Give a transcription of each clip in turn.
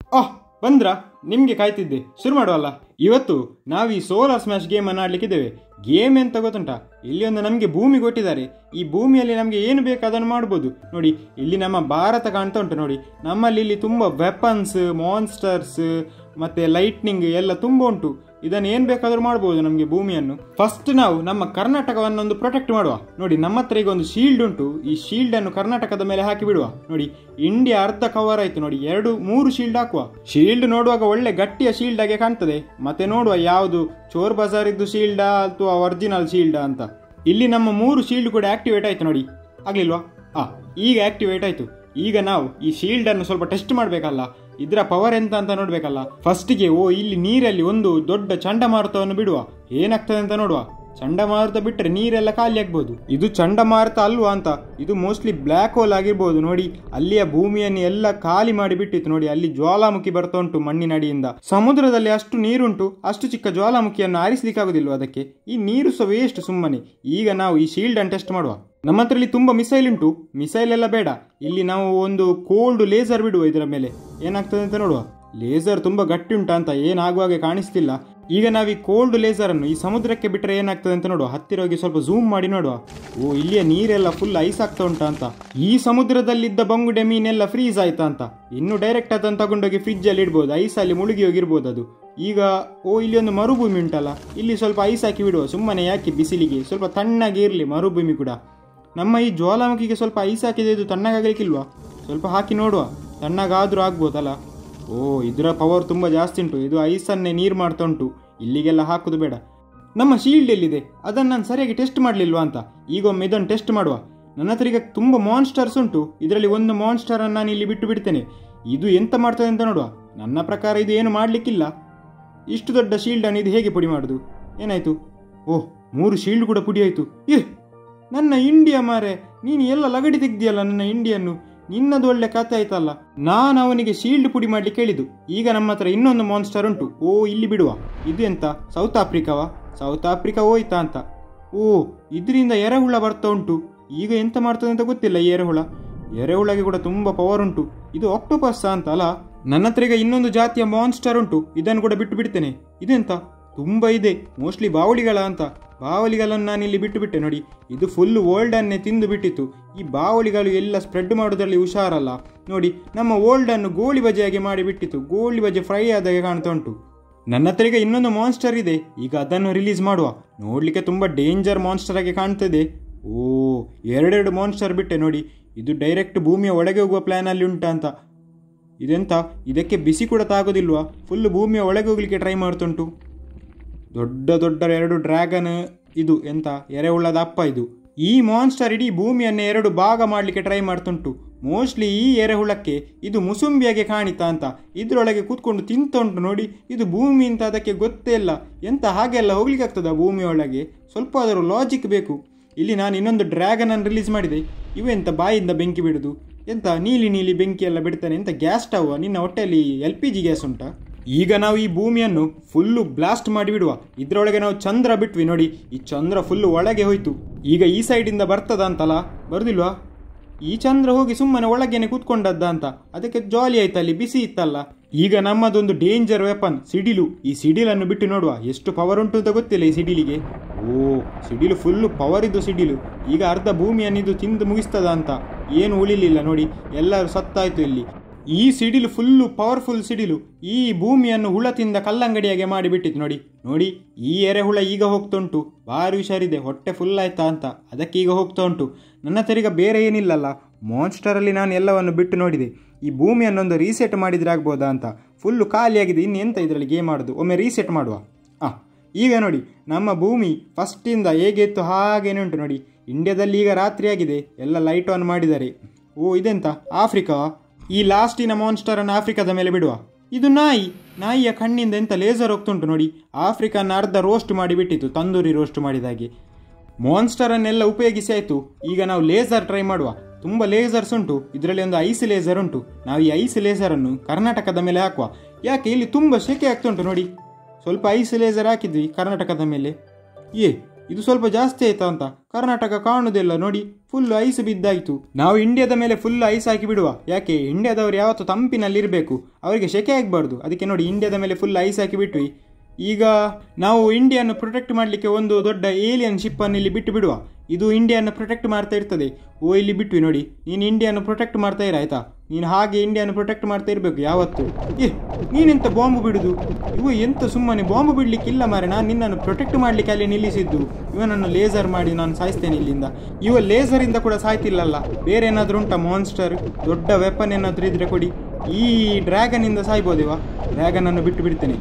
ಆಹ್, ಬಂದ್ರಾ? ನಿಮ್ಗೆ ಕಾಯ್ತಿದ್ದೆ, ಶುರು ಮಾಡುವಲ್ಲ. ಇವತ್ತು ನಾವು ಈ ಸೋಲಾರ್ ಸ್ಮ್ಯಾಶ್ ಗೇಮ್ ಅನ್ನು ಆಡ್ಲಿಕ್ಕಿದ್ದೇವೆ. ಗೇಮ್ ಎಂತ ಗೊತ್ತುಂಟಾ? ಇಲ್ಲಿ ಒಂದು ನಮಗೆ ಭೂಮಿ ಕೊಟ್ಟಿದ್ದಾರೆ. ಈ ಭೂಮಿಯಲ್ಲಿ ನಮಗೆ ಏನು ಬೇಕು ಅದನ್ನು ಮಾಡ್ಬೋದು. ನೋಡಿ, ಇಲ್ಲಿ ನಮ್ಮ ಭಾರತ ಕಾಣ್ತಾ ಉಂಟು. ನೋಡಿ, ನಮ್ಮಲ್ಲಿ ಇಲ್ಲಿ ತುಂಬ ವೆಪನ್ಸ್, ಮಾನ್ಸ್ಟರ್ಸ್ ಮತ್ತೆ ಲೈಟ್ನಿಂಗ್ ಎಲ್ಲ ತುಂಬ ಉಂಟು. ಇದನ್ನು ಏನು ಬೇಕಾದರೂ ಮಾಡ್ಬೋದು ನಮಗೆ ಭೂಮಿಯನ್ನು. ಫಸ್ಟ್ ನಾವು ನಮ್ಮ ಕರ್ನಾಟಕವನ್ನೊಂದು ಪ್ರೊಟೆಕ್ಟ್ ಮಾಡುವ. ನೋಡಿ, ನಮ್ಮ ಹತ್ರ ಈಗ ಒಂದು ಶೀಲ್ಡ್ ಉಂಟು. ಈ ಶೀಲ್ಡ್ ಅನ್ನು ಕರ್ನಾಟಕದ ಮೇಲೆ ಹಾಕಿ ಬಿಡುವ. ನೋಡಿ, ಇಂಡಿಯಾ ಅರ್ಧ ಕವರ್ ಆಯ್ತು. ನೋಡಿ, 2-3 ಶೀಲ್ಡ್ ಹಾಕುವ. ಶೀಲ್ಡ್ ನೋಡುವಾಗ ಒಳ್ಳೆ ಗಟ್ಟಿಯ ಶೀಲ್ಡ್ ಆಗಿ ಕಾಣ್ತದೆ. ಮತ್ತೆ ನೋಡುವ ಯಾವುದು ಚೋರ್ ಬಜಾರ್ ಇದ್ದು ಶೀಲ್ಡಾ ಅಥವಾ ಒರಿಜಿನಲ್ ಶೀಲ್ಡಾ ಅಂತ. ಇಲ್ಲಿ ನಮ್ಮ 3 ಶೀಲ್ಡ್ ಕೂಡ ಆಕ್ಟಿವೇಟ್ ಆಯ್ತು. ನೋಡಿ, ಆಗ್ಲಿಲ್ವಾ? ಈಗ ಆಕ್ಟಿವೇಟ್ ಆಯ್ತು. ಈಗ ನಾವು ಈ ಶೀಲ್ಡ್ ಅನ್ನು ಸ್ವಲ್ಪ ಟೆಸ್ಟ್ ಮಾಡ್ಬೇಕಲ್ಲ, ಇದರ ಪವರ್ ಎಂತ ಅಂತ ನೋಡ್ಬೇಕಲ್ಲ. ಫಸ್ಟಿಗೆ ಇಲ್ಲಿ ನೀರಲ್ಲಿ ಒಂದು ದೊಡ್ಡ ಚಂಡಮಾರುತವನ್ನು ಬಿಡುವ. ಏನಾಗ್ತದೆ ಅಂತ ನೋಡುವ. ಚಂಡಮಾರುತ ಬಿಟ್ಟರೆ ನೀರೆಲ್ಲ ಖಾಲಿ ಆಗ್ಬೋದು. ಇದು ಚಂಡಮಾರುತ ಅಲ್ವಾ ಅಂತ, ಇದು ಮೋಸ್ಟ್ಲಿ ಬ್ಲ್ಯಾಕ್ ಹೋಲ್ ಆಗಿರ್ಬೋದು. ನೋಡಿ, ಅಲ್ಲಿಯ ಭೂಮಿಯನ್ನು ಎಲ್ಲ ಖಾಲಿ ಮಾಡಿ ಬಿಟ್ಟಿತ್ತು. ನೋಡಿ, ಅಲ್ಲಿ ಜ್ವಾಲಾಮುಖಿ ಬರ್ತಾ ಉಂಟು ಮಣ್ಣಿನಡಿಯಿಂದ. ಸಮುದ್ರದಲ್ಲಿ ಅಷ್ಟು ನೀರುಂಟು, ಅಷ್ಟು ಚಿಕ್ಕ ಜ್ವಾಲಾಮುಖಿಯನ್ನು ಆರಿಸಲಿಕ್ಕಾಗೋದಿಲ್ವ ಅದಕ್ಕೆ? ಈ ನೀರು ಸಹ ವೇಸ್ಟ್ ಸುಮ್ಮನೆ. ಈಗ ನಾವು ಈ ಶೀಲ್ಡ್ ಅನ್ನು ಟೆಸ್ಟ್ ಮಾಡುವ. ನಮ್ಮ ಹತ್ರ ಇಲ್ಲಿ ತುಂಬ ಮಿಸೈಲ್ ಉಂಟು. ಮಿಸೈಲ್ ಎಲ್ಲ ಬೇಡ, ಇಲ್ಲಿ ನಾವು ಒಂದು ಕೋಲ್ಡ್ ಲೇಸರ್ ಬಿಡುವ. ಇದರ ಮೇಲೆ ಏನಾಗ್ತದೆ ಅಂತ ನೋಡುವ. ಲೇಸರ್ ತುಂಬ ಗಟ್ಟಿ ಉಂಟಾ ಅಂತ, ಏನಾಗುವಾಗೆ ಕಾಣಿಸ್ತಿಲ್ಲ. ಈಗ ನಾವು ಈ ಕೋಲ್ಡ್ ಲೇಸರ್ ಅನ್ನು ಈ ಸಮುದ್ರಕ್ಕೆ ಬಿಟ್ಟರೆ ಏನಾಗ್ತದೆ ಅಂತ ನೋಡುವ. ಹತ್ತಿರ ಹೋಗಿ ಸ್ವಲ್ಪ ಝೂಮ್ ಮಾಡಿ ನೋಡುವ. ಇಲ್ಲಿಯ ನೀರೆಲ್ಲ ಫುಲ್ ಐಸ್ ಆಗ್ತಾ ಉಂಟಾ ಅಂತ. ಈ ಸಮುದ್ರದಲ್ಲಿದ್ದ ಬಂಗುಡೆ ಮೀನೆಲ್ಲ ಫ್ರೀಸ್ ಆಯ್ತಾ ಅಂತ. ಇನ್ನು ಡೈರೆಕ್ಟ್ ಅದನ್ನು ತಗೊಂಡೋಗಿ ಫ್ರಿಜ್ ಅಲ್ಲಿ ಇಡ್ಬೋದು. ಐಸಲ್ಲಿ ಮುಳುಗಿ ಹೋಗಿರ್ಬೋದು ಅದು. ಈಗ ಇಲ್ಲಿ ಒಂದು ಮರುಭೂಮಿ ಉಂಟಲ್ಲ, ಇಲ್ಲಿ ಸ್ವಲ್ಪ ಐಸ್ ಹಾಕಿ ಬಿಡುವ. ಸುಮ್ಮನೆ ಯಾಕೆ ಬಿಸಿಲಿಗೆ, ಸ್ವಲ್ಪ ತಣ್ಣಗೆ ಇರಲಿ ಮರುಭೂಮಿ ಕೂಡ. ನಮ್ಮ ಈ ಜ್ವಾಲಾಮುಖಿಗೆ ಸ್ವಲ್ಪ ಐಸ್ ಹಾಕಿದೆ, ಇದು ತಣ್ಣಗಾಗಲಿಕ್ಕಿಲ್ವಾ? ಸ್ವಲ್ಪ ಹಾಕಿ ನೋಡುವ, ತಣ್ಣಗಾದ್ರೂ ಆಗ್ಬೋದಲ್ಲ. ಇದರ ಪವರ್ ತುಂಬ ಜಾಸ್ತಿ ಉಂಟು. ಇದು ಐಸನ್ನೇ ನೀರು ಮಾಡ್ತಾ ಉಂಟು. ಇಲ್ಲಿಗೆಲ್ಲ ಹಾಕೋದು ಬೇಡ. ನಮ್ಮ ಶೀಲ್ಡ್ ಎಲ್ಲಿದೆ? ಅದನ್ನು ನಾನು ಸರಿಯಾಗಿ ಟೆಸ್ಟ್ ಮಾಡಲಿಲ್ವಾ ಅಂತ. ಈಗ ಒಮ್ಮೆ ಇದನ್ನು ಟೆಸ್ಟ್ ಮಾಡುವ. ನನ್ನ ಹತ್ರ ಈಗ ತುಂಬ ಮಾನ್ಸ್ಟರ್ಸ್ ಉಂಟು. ಇದರಲ್ಲಿ ಒಂದು ಮಾನ್ಸ್ಟರ್ ಅನ್ನು ನಾನು ಇಲ್ಲಿ ಬಿಟ್ಟು ಬಿಡ್ತೇನೆ. ಇದು ಎಂತ ಮಾಡ್ತದೆ ಅಂತ ನೋಡುವ. ನನ್ನ ಪ್ರಕಾರ ಇದು ಏನು ಮಾಡಲಿಕ್ಕಿಲ್ಲ. ಇಷ್ಟು ದೊಡ್ಡ ಶೀಲ್ಡ್ ಅನ್ನು ಇದು ಹೇಗೆ ಪುಡಿ ಮಾಡುದು? ಏನಾಯ್ತು? 3 ಶೀಲ್ಡ್ ಕೂಡ ಪುಡಿ ಆಯ್ತು. ನನ್ನ ಇಂಡಿಯಾ ಮಾರೆ, ನೀನು ಎಲ್ಲ ಲಗಡಿ ತೆಗ್ದಿಯಲ್ಲ ನನ್ನ ಇಂಡಿಯನ್ನು. ನಿನ್ನದು ಒಳ್ಳೆ ಕಥೆ ಆಯ್ತಲ್ಲ. ನಾನು ಅವನಿಗೆ ಶೀಲ್ಡ್ ಪುಡಿ ಮಾಡ್ಲಿಕ್ಕೆ ಹೇಳಿದ್ದು. ಈಗ ನಮ್ಮ ಹತ್ರ ಇನ್ನೊಂದು ಮಾನ್ಸ್ಟರ್ ಉಂಟು. ಇಲ್ಲಿ ಬಿಡುವ. ಇದು ಎಂತ? ಸೌತ್ ಆಫ್ರಿಕಾವಾ? ಸೌತ್ ಆಫ್ರಿಕಾ ಹೋಯ್ತಾ ಅಂತ. ಇದರಿಂದ ಎರೆಹುಳ ಬರ್ತಾ ಉಂಟು. ಈಗ ಎಂತ ಮಾಡ್ತದೆ ಅಂತ ಗೊತ್ತಿಲ್ಲ ಈ ಎರೆಹುಳ. ಎರೆಹುಳಗೆ ಕೂಡ ತುಂಬ ಪವರ್ ಉಂಟು. ಇದು ಆಕ್ಟೋಪಸ್ ಅಂತ ಅಲ್ಲ. ನನ್ನ ಹತ್ರ ಈಗ ಇನ್ನೊಂದು ಜಾತಿಯ ಮಾನ್ಸ್ಟರ್ ಉಂಟು. ಇದನ್ನು ಕೂಡ ಬಿಟ್ಟು ಬಿಡ್ತೇನೆ. ಇದೆಂತ? ತುಂಬ ಇದೆ, ಮೋಸ್ಟ್ಲಿ ಬಾವಲಿಗಳ ಅಂತ. ಬಾವಲಿಗಳನ್ನು ನಾನು ಇಲ್ಲಿ ಬಿಟ್ಟು ಬಿಟ್ಟೆ. ನೋಡಿ, ಇದು ಫುಲ್ ವರ್ಲ್ಡ್ ಅನ್ನೇ ತಿಂದು ಬಿಟ್ಟಿತ್ತು. ಈ ಬಾವಲಿಗಳು ಎಲ್ಲ ಸ್ಪ್ರೆಡ್ ಮಾಡೋದ್ರಲ್ಲಿ ಹುಷಾರಲ್ಲ. ನೋಡಿ, ನಮ್ಮ ವರ್ಲ್ಡ್ ಅನ್ನು ಗೋಳಿ ಬಜೆಯಾಗಿ ಮಾಡಿಬಿಟ್ಟಿತ್ತು. ಗೋಳಿ ಬಜೆ ಫ್ರೈ ಆದಾಗೆ ಕಾಣ್ತಾ ಉಂಟು. ನನ್ನ ಹತ್ರ ಈಗ ಇನ್ನೊಂದು ಮಾನ್ಸ್ಟರ್ ಇದೆ. ಈಗ ಅದನ್ನು ರಿಲೀಸ್ ಮಾಡುವ. ನೋಡ್ಲಿಕ್ಕೆ ತುಂಬ ಡೇಂಜರ್ ಮಾನ್ಸ್ಟರ್ ಆಗಿ ಕಾಣ್ತದೆ. 2 ಮಾನ್ಸ್ಟರ್ ಬಿಟ್ಟೆ. ನೋಡಿ, ಇದು ಡೈರೆಕ್ಟ್ ಭೂಮಿಯ ಒಳಗೆ ಹೋಗುವ ಪ್ಲಾನ್ ಅಲ್ಲಿ ಉಂಟಾ ಅಂತ. ಇದೆಂತ? ಇದಕ್ಕೆ ಬಿಸಿ ಕೂಡ ತಾಗೋದಿಲ್ವಾ? ಫುಲ್ ಭೂಮಿಯ ಒಳಗೆ ಹೋಗ್ಲಿಕ್ಕೆ ಟ್ರೈ ಮಾಡ್ತುಂಟು. ದೊಡ್ಡ 2 ಡ್ರ್ಯಾಗನ್. ಇದು ಎಂತ? ಎರೆಹುಳದ ಅಪ್ಪ ಇದು. ಈ ಮಾನ್ಸ್ಟರ್ ಇಡೀ ಭೂಮಿಯನ್ನೇ 2 ಭಾಗ ಮಾಡಲಿಕ್ಕೆ ಟ್ರೈ ಮಾಡ್ತುಂಟು. ಮೋಸ್ಟ್ಲಿ ಈ ಎರೆಹುಳಕ್ಕೆ ಇದು ಮುಸುಂಬಿಯಾಗೆ ಕಾಣಿತಾ ಅಂತ ಇದರೊಳಗೆ ಕೂತ್ಕೊಂಡು ತಿಂತ ಉಂಟು. ನೋಡಿ, ಇದು ಭೂಮಿ ಅಂತ ಅದಕ್ಕೆ ಗೊತ್ತೇ ಇಲ್ಲ. ಎಂತ ಹಾಗೆಲ್ಲ ಹೋಗ್ಲಿಕ್ಕೆ ಆಗ್ತದ ಭೂಮಿಯೊಳಗೆ? ಸ್ವಲ್ಪ ಅದರ ಲಾಜಿಕ್ ಬೇಕು. ಇಲ್ಲಿ ನಾನು ಇನ್ನೊಂದು ಡ್ರ್ಯಾಗನ್ ಅನ್ನು ರಿಲೀಸ್ ಮಾಡಿದೆ. ಇವೆಂತ ಬಾಯಿಂದ ಬೆಂಕಿ ಬಿಡುದು? ಎಂತ ನೀಲಿ ಬೆಂಕಿ ಎಲ್ಲ ಬಿಡ್ತಾನೆ? ಎಂತ ಗ್ಯಾಸ್ ಸ್ಟವ್? ನಿನ್ನ ಹೊಟ್ಟೆಯಲ್ಲಿ LPG ಗ್ಯಾಸ್ ಉಂಟಾ? ಈಗ ನಾವು ಈ ಭೂಮಿಯನ್ನು ಫುಲ್ಲು ಬ್ಲಾಸ್ಟ್ ಮಾಡಿಬಿಡುವ. ಇದರೊಳಗೆ ನಾವು ಚಂದ್ರ ಬಿಟ್ವಿ. ನೋಡಿ, ಈ ಚಂದ್ರ ಫುಲ್ಲು ಒಳಗೆ ಹೋಯ್ತು. ಈಗ ಈ ಸೈಡಿಂದ ಬರ್ತದ ಅಂತಲ್ಲ, ಬರುದಿಲ್ವಾ? ಈ ಚಂದ್ರ ಹೋಗಿ ಸುಮ್ಮನೆ ಒಳಗೇನೆ ಕೂತ್ಕೊಂಡದ್ದ ಅಂತ. ಅದಕ್ಕೆ ಜಾಲಿ ಆಯ್ತಲ್ಲಿ, ಬಿಸಿ ಇತ್ತಲ್ಲ. ಈಗ ನಮ್ಮದೊಂದು ಡೇಂಜರ್ ವೆಪನ್ ಸಿಡಿಲು. ಈ ಸಿಡಿಲನ್ನು ಬಿಟ್ಟು ನೋಡುವ ಎಷ್ಟು ಪವರ್ ಉಂಟು ಅಂತ ಗೊತ್ತಿಲ್ಲ ಈ ಸಿಡಿಲಿಗೆ. ಸಿಡಿಲು ಫುಲ್ಲು ಪವರ್ ಇದ್ದು ಸಿಡಿಲು. ಈಗ ಅರ್ಧ ಭೂಮಿಯನ್ನು ಇದು ತಿಂದು ಮುಗಿಸ್ತದ ಅಂತ. ಏನು ಉಳಿಲಿಲ್ಲ. ನೋಡಿ, ಎಲ್ಲರೂ ಸತ್ತಾಯ್ತು ಇಲ್ಲಿ. ಈ ಸಿಡಿಲು ಫುಲ್ಲು ಪವರ್ಫುಲ್ ಸಿಡಿಲು. ಈ ಭೂಮಿಯನ್ನು ಹುಳ ತಿಂದ ಕಲ್ಲಂಗಡಿಯಾಗೆ ಮಾಡಿಬಿಟ್ಟಿತ್ತು. ನೋಡಿ, ಈ ಎರೆಹುಳ ಈಗ ಹೋಗ್ತಾ ಉಂಟು. ಭಾರಿ ಹುಷಾರಿದೆ, ಹೊಟ್ಟೆ ಫುಲ್ ಆಯ್ತಾ ಅಂತ. ಅದಕ್ಕೆ ಈಗ ಹೋಗ್ತಾ ಉಂಟು. ನನ್ನ ಹತ್ರ ಈಗ ಬೇರೆ ಏನಿಲ್ಲಲ್ಲ. ಮಾನ್ಸ್ಟರಲ್ಲಿ ನಾನು ಎಲ್ಲವನ್ನು ಬಿಟ್ಟು ನೋಡಿದೆ. ಈ ಭೂಮಿಯನ್ನೊಂದು ರೀಸೆಟ್ ಮಾಡಿದ್ರೆ ಆಗ್ಬೋದಾ ಅಂತ. ಫುಲ್ಲು ಖಾಲಿಯಾಗಿದೆ. ಇನ್ನೆಂತ ಇದರಲ್ಲಿ ಗೇಮ್ ಮಾಡೋದು? ಒಮ್ಮೆ ರೀಸೆಟ್ ಮಾಡುವ. ಈಗ ನೋಡಿ, ನಮ್ಮ ಭೂಮಿ ಫಸ್ಟಿಂದ ಹೇಗೆ ಇತ್ತು ಹಾಗೇನೆ ಉಂಟು. ನೋಡಿ, ಇಂಡಿಯಾದಲ್ಲಿ ಈಗ ರಾತ್ರಿ ಆಗಿದೆ, ಎಲ್ಲ ಲೈಟ್ ಆನ್ ಮಾಡಿದ್ದಾರೆ. ಇದೆಂತ? ಆಫ್ರಿಕಾ? ಈ ಲಾಸ್ಟಿನ ಮಾನ್ಸ್ಟರ್ ಅನ್ನು ಆಫ್ರಿಕಾದ ಮೇಲೆ ಬಿಡುವ. ಇದು ನಾಯಿಯ ಕಣ್ಣಿಂದ ಎಂತ ಲೇಸರ್ ಹೋಗ್ತುಂಟು. ನೋಡಿ, ಆಫ್ರಿಕಾನ ಅರ್ಧ ರೋಸ್ಟ್ ಮಾಡಿಬಿಟ್ಟಿತ್ತು, ತಂದೂರಿ ರೋಸ್ಟ್ ಮಾಡಿದಾಗೆ. ಮಾನ್ಸ್ಟರ್ ಅನ್ನೆಲ್ಲ ಉಪಯೋಗಿಸಿ ಆಯಿತು. ಈಗ ನಾವು ಲೇಸರ್ ಟ್ರೈ ಮಾಡುವ. ತುಂಬ ಲೇಸರ್ಸ್ ಉಂಟು. ಇದರಲ್ಲಿ ಒಂದು ಐಸ್ ಲೇಸರ್ ಉಂಟು. ನಾವು ಈ ಐಸ್ ಲೇಸರನ್ನು ಕರ್ನಾಟಕದ ಮೇಲೆ ಹಾಕುವ. ಯಾಕೆ? ಇಲ್ಲಿ ತುಂಬ ಸೆಕೆ ಆಗ್ತುಂಟು. ನೋಡಿ, ಸ್ವಲ್ಪ ಐಸ್ ಲೇಸರ್ ಹಾಕಿದ್ವಿ ಕರ್ನಾಟಕದ ಮೇಲೆ. ಇದು ಸ್ವಲ್ಪ ಜಾಸ್ತಿ ಆಯ್ತಾ ಅಂತ. ಕರ್ನಾಟಕ ಕಾಣುವುದಿಲ್ಲ ನೋಡಿ, ಫುಲ್ ಐಸ್ ಬಿದ್ದಾಯಿತು. ನಾವು ಇಂಡಿಯಾದ ಮೇಲೆ ಫುಲ್ ಐಸ್ ಹಾಕಿ ಬಿಡುವ. ಯಾಕೆ, ಇಂಡಿಯಾದವರು ಯಾವತ್ತೂ ತಂಪಿನಲ್ಲಿ ಇರಬೇಕು, ಅವರಿಗೆ ಸೆಕೆ ಆಗಬಾರ್ದು. ಅದಕ್ಕೆ ನೋಡಿ ಇಂಡಿಯಾದ ಮೇಲೆ ಫುಲ್ ಐಸ್ ಹಾಕಿ ಬಿಟ್ವಿ. ಈಗ ನಾವು ಇಂಡಿಯಾವನ್ನು ಪ್ರೊಟೆಕ್ಟ್ ಮಾಡಲಿಕ್ಕೆ ಒಂದು ದೊಡ್ಡ ಏಲಿಯನ್ ಶಿಪ್ಪನ್ನು ಇಲ್ಲಿ ಬಿಟ್ಟು ಬಿಡುವ. ಇದು ಇಂಡಿಯಾನ ಪ್ರೊಟೆಕ್ಟ್ ಮಾಡ್ತಾ ಇರ್ತದೆ. ಇಲ್ಲಿ ಬಿಟ್ವಿ ನೋಡಿ, ನೀನು ಇಂಡಿಯಾನ ಪ್ರೊಟೆಕ್ಟ್ ಮಾಡ್ತಾ ಇರ ಆಯ್ತಾ. ನೀನು ಹಾಗೆ ಇಂಡಿಯಾನ ಪ್ರೊಟೆಕ್ಟ್ ಮಾಡ್ತಾ ಇರಬೇಕು ಯಾವತ್ತು. ನೀನೆಂತ ಬಾಂಬು ಬಿಡುದು? ಎಂತ ಸುಮ್ಮನೆ ಬಾಂಬು ಬಿಡ್ಲಿಕ್ಕಿಲ್ಲ ಮಾರೆ. ನಾನು ನಿನ್ನನ್ನು ಪ್ರೊಟೆಕ್ಟ್ ಮಾಡಲಿಕ್ಕೆ ಅಲ್ಲಿ ನಿಲ್ಲಿಸಿದ್ದು. ಇವನನ್ನು ಲೇಸರ್ ಮಾಡಿ ನಾನು ಸಾಯಿಸ್ತೇನೆ ಇಲ್ಲಿಂದ. ಲೇಸರಿಂದ ಕೂಡ ಸಾಯ್ತಿಲ್ಲಲ್ಲ. ಬೇರೆ ಏನಾದರೂ ಉಂಟಾ ಮಾನ್ಸ್ಟರ್, ದೊಡ್ಡ ವೆಪನ್ ಏನಾದರೂ ಇದ್ರೆ ಕೊಡಿ. ಈ ಡ್ರ್ಯಾಗನಿಂದ ಸಾಯ್ಬೋದೇವಾ? ಡ್ರ್ಯಾಗನನ್ನು ಬಿಟ್ಟು ಬಿಡ್ತೇನೆ.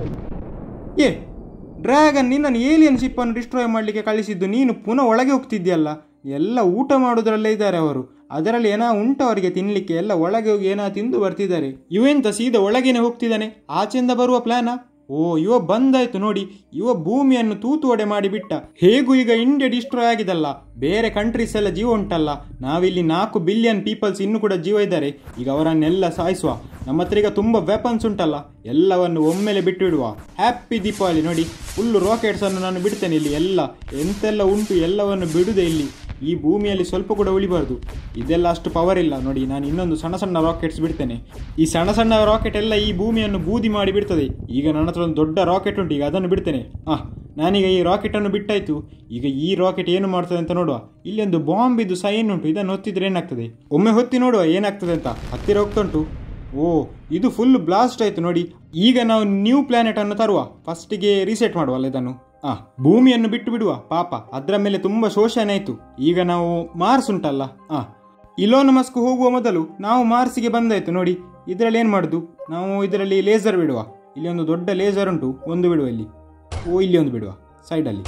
ಡ್ರ್ಯಾಗನ್, ನಿನ್ನನ್ನು ಏಲಿಯನ್ ಶಿಪ್ಪನ್ನು ಡಿಸ್ಟ್ರಾಯ್ ಮಾಡಲಿಕ್ಕೆ ಕಳಿಸಿದ್ದು, ನೀನು ಪುನಃ ಒಳಗೆ ಹೋಗ್ತಿದ್ಯಲ್ಲ. ಎಲ್ಲ ಊಟ ಮಾಡೋದ್ರಲ್ಲೇ ಇದ್ದಾರೆ ಅವರು. ಅದರಲ್ಲಿ ಏನೋ ಉಂಟು ಅವರಿಗೆ ತಿನ್ನಲಿಕ್ಕೆ. ಎಲ್ಲ ಒಳಗೆ ಹೋಗಿ ಏನೋ ತಿಂದು ಬರ್ತಿದ್ದಾರೆ. ಇವೆಂತ ಸೀದಾ ಒಳಗೇನೆ ಹೋಗ್ತಿದ್ದಾನೆ? ಆಚೆಯಿಂದ ಬರುವ ಪ್ಲಾನಾ? ಇವ ಬಂದಾಯ್ತು ನೋಡಿ. ಭೂಮಿಯನ್ನು ತೂತುವಡೆ ಮಾಡಿಬಿಟ್ಟ. ಹೇಗೂ ಈಗ ಇಂಡಿಯಾ ಡಿಸ್ಟ್ರಾಯ್ ಆಗಿದಲ್ಲ, ಬೇರೆ ಕಂಟ್ರೀಸ್ ಎಲ್ಲ ಜೀವ ಉಂಟಲ್ಲ. ನಾವಿಲ್ಲಿ 4 ಬಿಲಿಯನ್ ಪೀಪಲ್ಸ್ ಇನ್ನೂ ಕೂಡ ಜೀವ ಇದ್ದಾರೆ. ಈಗ ಅವರನ್ನೆಲ್ಲ ಸಾಯಿಸುವ. ನಮ್ಮ ಹತ್ರ ಈಗ ತುಂಬ ವೆಪನ್ಸ್ ಉಂಟಲ್ಲ, ಎಲ್ಲವನ್ನು ಒಮ್ಮೆಲೆ ಬಿಟ್ಟು ಬಿಡುವ. ಹ್ಯಾಪಿ ದೀಪಾವಳಿ. ನೋಡಿ, ಫುಲ್ ರಾಕೆಟ್ಸನ್ನು ನಾನು ಬಿಡ್ತೇನೆ ಇಲ್ಲಿ. ಎಲ್ಲ ಎಂತೆಲ್ಲ ಉಂಟು ಎಲ್ಲವನ್ನು ಬಿಡುದೆ ಇಲ್ಲಿ. ಈ ಭೂಮಿಯಲ್ಲಿ ಸ್ವಲ್ಪ ಕೂಡ ಉಳಿಬಾರ್ದು. ಇದೆಲ್ಲ ಅಷ್ಟು ಪವರ್ ಇಲ್ಲ ನೋಡಿ. ನಾನು ಇನ್ನೊಂದು ಸಣ್ಣ ಸಣ್ಣ ರಾಕೆಟ್ಸ್ ಬಿಡ್ತೇನೆ. ಈ ಸಣ್ಣ ಸಣ್ಣ ರಾಕೆಟ್ ಎಲ್ಲ ಈ ಭೂಮಿಯನ್ನು ಬೂದಿ ಮಾಡಿ ಬಿಡ್ತದೆ. ಈಗ ನನ್ನ ಹತ್ರ ಒಂದು ದೊಡ್ಡ ರಾಕೆಟ್ ಉಂಟು, ಈಗ ಅದನ್ನು ಬಿಡ್ತೇನೆ. ನಾನೀಗ ಈ ರಾಕೆಟನ್ನು ಬಿಟ್ಟಾಯ್ತು. ಈಗ ಈ ರಾಕೆಟ್ ಏನು ಮಾಡ್ತದೆ ಅಂತ ನೋಡುವ. ಇಲ್ಲಿ ಒಂದು ಬಾಂಬ್ ಇದ್ದು ಸೈನ್ ಉಂಟು, ಇದನ್ನು ಹೊತ್ತಿದ್ರೆ ಏನಾಗ್ತದೆ? ಒಮ್ಮೆ ಹೊತ್ತಿ ನೋಡುವ ಏನಾಗ್ತದೆ ಅಂತ. ಹತ್ತಿರ ಹೋಗ್ತಾ ಉಂಟು. ಇದು ಫುಲ್ ಬ್ಲಾಸ್ಟ್ ಆಯ್ತು ನೋಡಿ. ಈಗ ನಾವು ನ್ಯೂ ಪ್ಲಾನೆಟ್ ಅನ್ನು ತರುವ. ಫಸ್ಟಿಗೆ ರೀಸೆಟ್ ಮಾಡುವಲ್ಲ ಇದನ್ನು. ಭೂಮಿಯನ್ನು ಬಿಟ್ಟು ಬಿಡುವ. ಪಾಪ ಅದರ ಮೇಲೆ ತುಂಬ ಶೋಷಣೆ ಆಯಿತು. ಈಗ ನಾವು ಮಾರ್ಸ್ ಉಂಟಲ್ಲ, ಇಲೋನ್ ಮಸ್ಕ್ ಹೋಗುವ ಮೊದಲು ನಾವು ಮಾರ್ಸಿಗೆ ಬಂದಾಯ್ತು ನೋಡಿ. ಇದರಲ್ಲಿ ಏನು ಮಾಡುದು ನಾವು? ಇದರಲ್ಲಿ ಲೇಸರ್ ಬಿಡುವ. ಇಲ್ಲಿ ಒಂದು ದೊಡ್ಡ ಲೇಸರ್ ಉಂಟು, ಒಂದು ಬಿಡುವ ಇಲ್ಲಿ. ಇಲ್ಲಿ ಒಂದು ಬಿಡುವ ಸೈಡಲ್ಲಿ.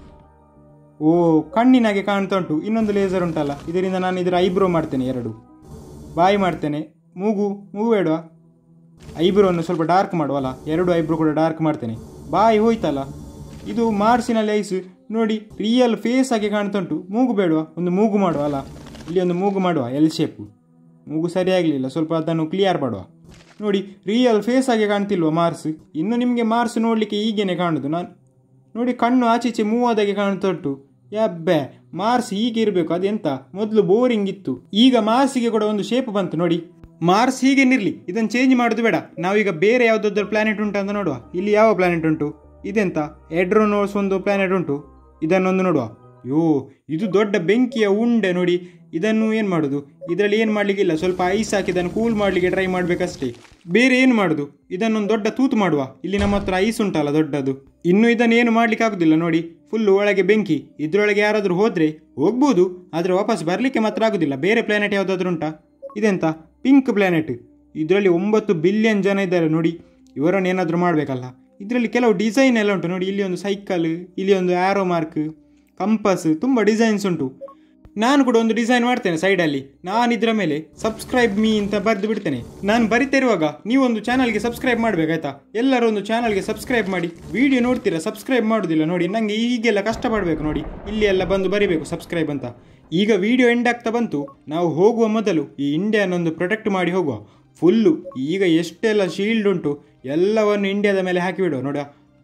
ಕಣ್ಣಿನಾಗೆ ಕಾಣ್ತಾ ಉಂಟು. ಇನ್ನೊಂದು ಲೇಸರ್ ಉಂಟಲ್ಲ, ಇದರಿಂದ ನಾನು ಇದರ ಐಬ್ರೋ ಮಾಡ್ತೇನೆ. 2 ಬಾಯಿ ಮಾಡ್ತೇನೆ. ಮೂಗು ಬೇಡವಾ? ಐಬ್ರೋವನ್ನು ಸ್ವಲ್ಪ ಡಾರ್ಕ್ ಮಾಡುವಲ್ಲ. 2 ಐಬ್ರೋ ಕೂಡ ಡಾರ್ಕ್ ಮಾಡ್ತೇನೆ. ಬಾಯಿ ಹೋಯ್ತಲ್ಲ. ಇದು ಮಾರ್ಸಿನಲ್ಲಿ ಐಸ್ ನೋಡಿ, ರಿಯಲ್ ಫೇಸ್ ಆಗಿ ಕಾಣ್ತಾ ಉಂಟು. ಮೂಗು ಬೇಡವಾ? ಒಂದು ಮೂಗು ಮಾಡುವಲ್ಲ. ಇಲ್ಲಿ ಒಂದು ಮೂಗು ಮಾಡುವ, ಎಲ್ ಶೇಪು. ಮೂಗು ಸರಿಯಾಗಲಿಲ್ಲ, ಸ್ವಲ್ಪ ಅದನ್ನು ಕ್ಲಿಯರ್ ಮಾಡುವ. ನೋಡಿ, ರಿಯಲ್ ಫೇಸ್ ಆಗಿ ಕಾಣ್ತಿಲ್ವ ಮಾರ್ಸ್? ಇನ್ನು ನಿಮಗೆ ಮಾರ್ಸ್ ನೋಡಲಿಕ್ಕೆ ಹೀಗೇನೆ ಕಾಣುದು. ನಾನು ನೋಡಿ, ಕಣ್ಣು ಆಚೀಚೆ ಮೂವ್ ಆದಾಗೆ ಕಾಣ್ತಾ ಉಂಟು. ಮಾರ್ಸ್ ಹೀಗೆ ಇರಬೇಕು. ಅದೆಂತ ಮೊದಲು ಬೋರಿಂಗ್ ಇತ್ತು, ಈಗ ಮಾರ್ಸಿಗೆ ಕೂಡ ಒಂದು ಶೇಪ್ ಬಂತು ನೋಡಿ. ಮಾರ್ಸ್ ಹೀಗೇನಿರಲಿ, ಇದನ್ನು ಚೇಂಜ್ ಮಾಡೋದು ಬೇಡ. ನಾವೀಗ ಬೇರೆ ಯಾವುದಾದ್ರೂ ಪ್ಲಾನೆಟ್ ಉಂಟು ಅಂತ ನೋಡುವ. ಇಲ್ಲಿ ಯಾವ ಪ್ಲಾನೆಟ್ ಉಂಟು? ಇದೆಂತ ಎಡ್ರೋನೋಸ್ ಒಂದು ಪ್ಲಾನೆಟ್ ಉಂಟು, ಇದನ್ನೊಂದು ನೋಡುವ. ಇದು ದೊಡ್ಡ ಬೆಂಕಿಯ ಉಂಡೆ ನೋಡಿ. ಇದನ್ನು ಏನು ಮಾಡೋದು? ಇದರಲ್ಲಿ ಏನು ಮಾಡಲಿಕ್ಕಿಲ್ಲ, ಸ್ವಲ್ಪ ಐಸ್ ಹಾಕಿ ಇದನ್ನು ಕೂಲ್ ಮಾಡಲಿಕ್ಕೆ ಟ್ರೈ ಮಾಡಬೇಕಷ್ಟೇ. ಬೇರೆ ಏನು ಮಾಡೋದು? ಇದನ್ನೊಂದು ದೊಡ್ಡ ತೂತು ಮಾಡುವ. ಇಲ್ಲಿ ನಮ್ಮ ಹತ್ರ ಐಸ್ ಉಂಟಲ್ಲ ದೊಡ್ಡದು. ಇನ್ನು ಇದನ್ನು ಏನು ಮಾಡಲಿಕ್ಕೆ ಆಗೋದಿಲ್ಲ ನೋಡಿ, ಫುಲ್ಲು ಒಳಗೆ ಬೆಂಕಿ. ಇದರೊಳಗೆ ಯಾರಾದರೂ ಹೋದರೆ ಹೋಗ್ಬೋದು, ಆದರೆ ವಾಪಸ್ ಬರಲಿಕ್ಕೆ ಮಾತ್ರ ಆಗೋದಿಲ್ಲ. ಬೇರೆ ಪ್ಲಾನೆಟ್ ಯಾವುದಾದ್ರೂ ಉಂಟಾ? ಇದೆಂತ ಪಿಂಕ್ ಪ್ಲಾನೆಟ್. ಇದರಲ್ಲಿ 9 ಬಿಲಿಯನ್ ಜನ ಇದ್ದಾರೆ ನೋಡಿ. ಇವರನ್ನು ಏನಾದರೂ ಮಾಡಬೇಕಲ್ಲ. ಇದರಲ್ಲಿ ಕೆಲವು ಡಿಸೈನ್ ಎಲ್ಲ ಉಂಟು ನೋಡಿ. ಇಲ್ಲಿ ಒಂದು ಸೈಕಲ್, ಇಲ್ಲಿ ಒಂದು ಆ್ಯರೋ ಮಾರ್ಕ್, ಕಂಪಸ್, ತುಂಬ ಡಿಸೈನ್ಸ್ ಉಂಟು. ನಾನು ಕೂಡ ಒಂದು ಡಿಸೈನ್ ಮಾಡ್ತೇನೆ ಸೈಡಲ್ಲಿ. ನಾನು ಇದರ ಮೇಲೆ ಸಬ್ಸ್ಕ್ರೈಬ್ ಮೀ ಅಂತ ಬರೆದು ಬಿಡ್ತೇನೆ. ನಾನು ಬರಿತಾ ಇರುವಾಗ ನೀವೊಂದು ಚಾನಲ್ಗೆ ಸಬ್ಸ್ಕ್ರೈಬ್ ಮಾಡಬೇಕಾಯ್ತಾ? ಎಲ್ಲರೂ ಒಂದು ಚಾನಲ್ಗೆ ಸಬ್ಸ್ಕ್ರೈಬ್ ಮಾಡಿ. ವಿಡಿಯೋ ನೋಡ್ತೀರಾ, ಸಬ್ಸ್ಕ್ರೈಬ್ ಮಾಡೋದಿಲ್ಲ ನೋಡಿ. ನನಗೆ ಹೀಗೆಲ್ಲ ಕಷ್ಟಪಡಬೇಕು ನೋಡಿ. ಇಲ್ಲಿ ಎಲ್ಲ ಬಂದು ಬರಿಬೇಕು ಸಬ್ಸ್ಕ್ರೈಬ್ ಅಂತ. ಈಗ ವಿಡಿಯೋ ಎಂಡ್ ಆಗ್ತಾ ಬಂತು. ನಾವು ಹೋಗುವ ಮೊದಲು ಈ ಇಂಡಿಯಾನೊಂದು ಪ್ರೊಟೆಕ್ಟ್ ಮಾಡಿ ಹೋಗುವ. ಫುಲ್ಲು ಈಗ ಎಷ್ಟೆಲ್ಲ ಶೀಲ್ಡ್ ಉಂಟು ಎಲ್ಲವನ್ನು ಇಂಡಿಯಾದ ಮೇಲೆ ಹಾಕಿಬಿಡುವ ನೋಡ.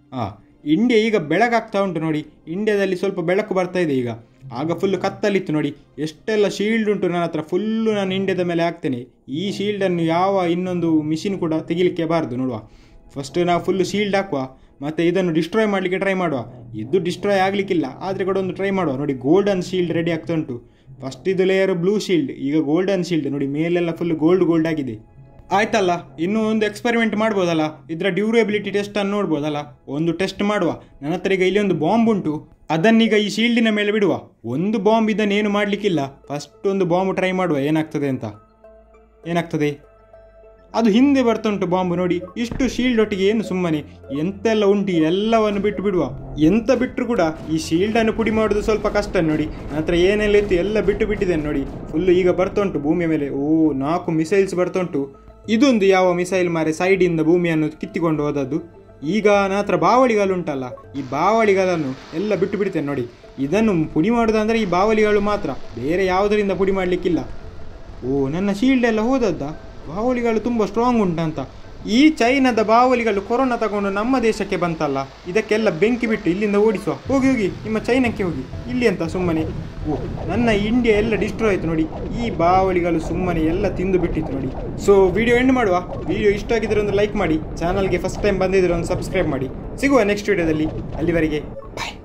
ಇಂಡಿಯಾ ಈಗ ಬೆಳಗಾಗ್ತಾ ಉಂಟು ನೋಡಿ. ಇಂಡಿಯಾದಲ್ಲಿ ಸ್ವಲ್ಪ ಬೆಳಕು ಬರ್ತಾ ಇದೆ ಈಗ. ಆಗ ಫುಲ್ಲು ಕತ್ತಲಿತ್ತು ನೋಡಿ. ಎಷ್ಟೆಲ್ಲ ಶೀಲ್ಡ್ ಉಂಟು ನನ್ನ ಹತ್ರ. ಫುಲ್ಲು ನಾನು ಇಂಡಿಯಾದ ಮೇಲೆ ಹಾಕ್ತೇನೆ. ಈ ಶೀಲ್ಡನ್ನು ಯಾವ ಇನ್ನೊಂದು ಮಿಷಿನ್ ಕೂಡ ತೆಗಿಲಿಕ್ಕೆ ಬಾರ್ದು ನೋಡುವ. ಫಸ್ಟ್ ನಾವು ಫುಲ್ಲು ಶೀಲ್ಡ್ ಹಾಕುವ, ಮತ್ತು ಇದನ್ನು ಡಿಸ್ಟ್ರಾಯ್ ಮಾಡಲಿಕ್ಕೆ ಟ್ರೈ ಮಾಡುವ. ಇದು ಡಿಸ್ಟ್ರಾಯ್ ಆಗಲಿಕ್ಕಿಲ್ಲ, ಆದರೆ ಕೂಡ ಒಂದು ಟ್ರೈ ಮಾಡುವ ನೋಡಿ. ಗೋಲ್ಡನ್ ಶೀಲ್ಡ್ ರೆಡಿ ಆಗ್ತಾ ಉಂಟು. ಫಸ್ಟ್ ಇದು ಲೇಯರ್ ಬ್ಲೂ ಶೀಲ್ಡ್, ಈಗ ಗೋಲ್ಡನ್ ಶೀಲ್ಡ್ ನೋಡಿ. ಮೇಲೆಲ್ಲ ಫುಲ್ ಗೋಲ್ಡ್ ಆಗಿದೆ. ಆಯ್ತಲ್ಲ, ಇನ್ನೂ ಒಂದು ಎಕ್ಸ್ಪೆರಿಮೆಂಟ್ ಮಾಡ್ಬೋದಲ್ಲ. ಇದರ ಡ್ಯೂರೇಬಿಲಿಟಿ ಟೆಸ್ಟನ್ನು ನೋಡ್ಬೋದಲ್ಲ. ಒಂದು ಟೆಸ್ಟ್ ಮಾಡುವ. ನನ್ನ ಹತ್ರ ಈಗ ಇಲ್ಲಿ ಒಂದು ಬಾಂಬ್ ಉಂಟು, ಅದನ್ನೀಗ ಈ ಶೀಲ್ಡಿನ ಮೇಲೆ ಬಿಡುವ. ಒಂದು ಬಾಂಬ್ ಇದನ್ನೇನು ಮಾಡಲಿಕ್ಕಿಲ್ಲ. ಫಸ್ಟ್ ಒಂದು ಬಾಂಬ್ ಟ್ರೈ ಮಾಡುವ ಏನಾಗ್ತದೆ ಅಂತ. ಏನಾಗ್ತದೆ? ಅದು ಹಿಂದೆ ಬರ್ತುಂಟು ಬಾಂಬ್ ನೋಡಿ. ಇಷ್ಟು ಶೀಲ್ಡ್ ಒಟ್ಟಿಗೆ ಏನು ಸುಮ್ಮನೆ? ಎಂತೆಲ್ಲ ಉಂಟು ಎಲ್ಲವನ್ನು ಬಿಟ್ಟು ಬಿಡುವ. ಎಂತ ಬಿಟ್ಟರು ಕೂಡ ಈ ಶೀಲ್ಡನ್ನು ಪುಡಿ ಮಾಡೋದು ಸ್ವಲ್ಪ ಕಷ್ಟ ನೋಡಿ. ನನ್ನ ಹತ್ರ ಏನೆಲ್ಲ ಇತ್ತು ಎಲ್ಲ ಬಿಟ್ಟು ಬಿಟ್ಟಿದ್ದೇನೆ ನೋಡಿ. ಫುಲ್ಲು ಈಗ ಬರ್ತುಂಟು ಭೂಮಿಯ ಮೇಲೆ. 4 ಮಿಸೈಲ್ಸ್ ಬರ್ತುಂಟು. ಇದೊಂದು ಯಾವ ಮಿಸೈಲ್ ಮಾರೆ ಸೈಡಿಂದ ಭೂಮಿಯನ್ನು ಕಿತ್ತಿಕೊಂಡು ಹೋದದ್ದು. ಈಗ ನನ್ನ ಹತ್ರ ಬಾವಳಿಗಳು ಉಂಟಲ್ಲ, ಈ ಬಾವಳಿಗಳನ್ನು ಎಲ್ಲ ಬಿಟ್ಟು ಬಿಡ್ತೇನೆ ನೋಡಿ. ಇದನ್ನು ಪುಡಿ ಮಾಡೋದಂದರೆ ಈ ಬಾವಳಿಗಳು ಮಾತ್ರ, ಬೇರೆ ಯಾವುದರಿಂದ ಪುಡಿ ಮಾಡಲಿಕ್ಕಿಲ್ಲ. ನನ್ನ ಶೀಲ್ಡ್ ಎಲ್ಲ ಹೋದದ್ದ. ಬಾವಳಿಗಳು ತುಂಬ ಸ್ಟ್ರಾಂಗ್ ಉಂಟಂತ. ಈ ಚೈನಾದ ಬಾವಲಿಗಳು ಕೊರೋನಾ ತಗೊಂಡು ನಮ್ಮ ದೇಶಕ್ಕೆ ಬಂತಲ್ಲ, ಇದಕ್ಕೆಲ್ಲ ಬೆಂಕಿ ಬಿಟ್ಟು ಇಲ್ಲಿಂದ ಓಡಿಸುವ. ಹೋಗಿ ಹೋಗಿ ನಿಮ್ಮ ಚೈನಾಕ್ಕೆ ಹೋಗಿ, ಇಲ್ಲಿ ಅಂತ ಸುಮ್ಮನೆ. ಓ, ನನ್ನ ಇಂಡಿಯಾ ಎಲ್ಲ ಡಿಸ್ಟ್ರಾಯ್ ಆಯಿತು ನೋಡಿ. ಈ ಬಾವಲಿಗಳು ಸುಮ್ಮನೆ ಎಲ್ಲ ತಿಂದು ಬಿಟ್ಟಿತ್ತು ನೋಡಿ. ಸೊ ವಿಡಿಯೋ ಎಂಡ್ ಮಾಡುವ. ವಿಡಿಯೋ ಇಷ್ಟ ಆಗಿದ್ರೆ ಒಂದು ಲೈಕ್ ಮಾಡಿ, ಚಾನಲ್ಗೆ ಫಸ್ಟ್ ಟೈಮ್ ಬಂದಿದ್ರೆ ಒಂದು ಸಬ್ಸ್ಕ್ರೈಬ್ ಮಾಡಿ. ಸಿಗುವ ನೆಕ್ಸ್ಟ್ ವಿಡಿಯೋದಲ್ಲಿ. ಅಲ್ಲಿವರೆಗೆ ಬಾಯ್.